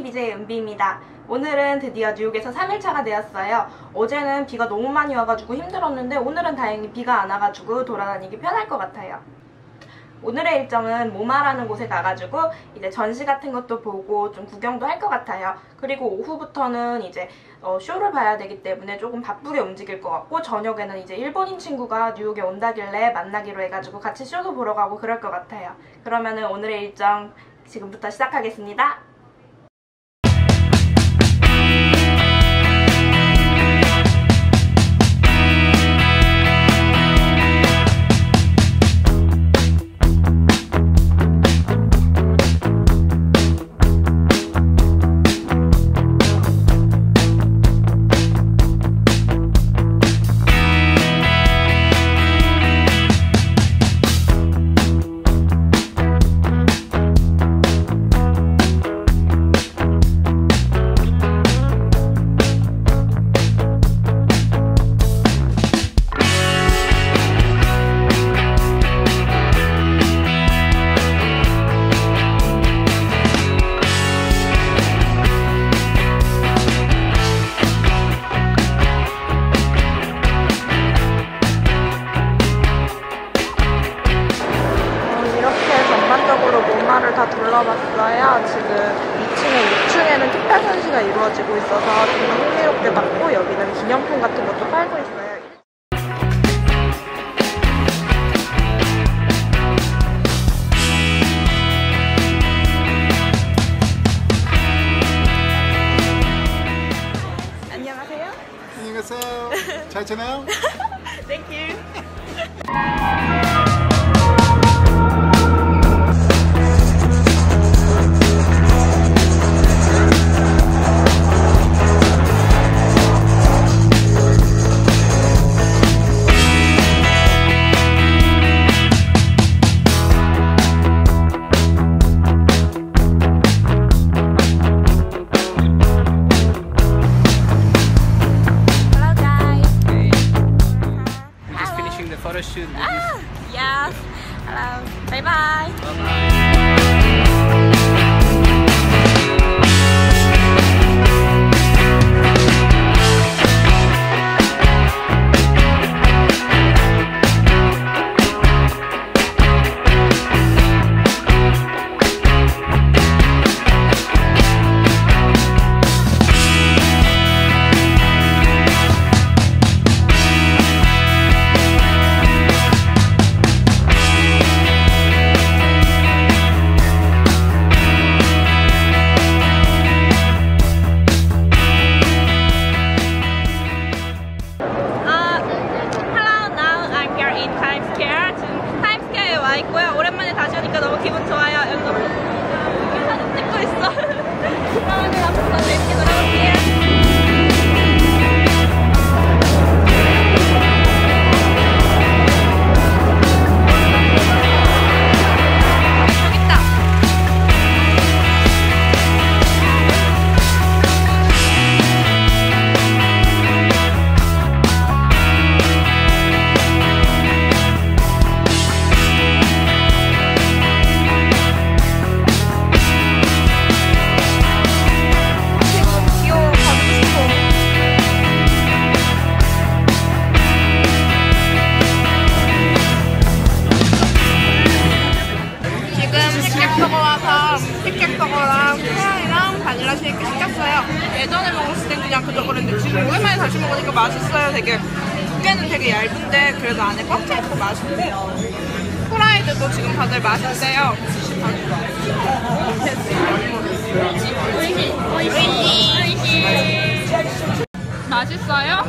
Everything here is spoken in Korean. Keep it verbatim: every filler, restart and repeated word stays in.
비제이 은비입니다. 오늘은 드디어 뉴욕에서 삼 일차가 되었어요. 어제는 비가 너무 많이 와가지고 힘들었는데 오늘은 다행히 비가 안 와가지고 돌아다니기 편할 것 같아요. 오늘의 일정은 모마라는 곳에 가가지고 이제 전시 같은 것도 보고 좀 구경도 할 것 같아요. 그리고 오후부터는 이제 어, 쇼를 봐야 되기 때문에 조금 바쁘게 움직일 것 같고, 저녁에는 이제 일본인 친구가 뉴욕에 온다길래 만나기로 해가지고 같이 쇼도 보러 가고 그럴 것 같아요. 그러면은 오늘의 일정 지금부터 시작하겠습니다. 모마를 다 둘러봤어요. 지금 이 층에 육 층에는 특별 전시가 이루어지고 있어서 좀 흥미롭게 봤고, 여기는 기념품 같은 것도 팔고 있어요. 안녕하세요. 안녕하세요. 잘 지내요? Thank you. Photo shoot. Ah, yes. Hello. Bye bye. Bye bye. 있고요. 오랜만에 다시 오니까 너무 기분 좋아요. 여기 너무 사진 찍고 있어. 그러면 앞으로 더 재밌게 놀아볼게요. 티켓버거랑 후라이랑 바닐라 쉐이크 시켰어요. 예전에 먹었을 땐 그냥 그저 그랬는데 지금 오랜만에 다시 먹으니까 맛있어요. 되게 두께는 되게 얇은데 그래도 안에 꽉 차있고 맛있고, 후라이드도 지금 다들 맛있대요. 맛있어요?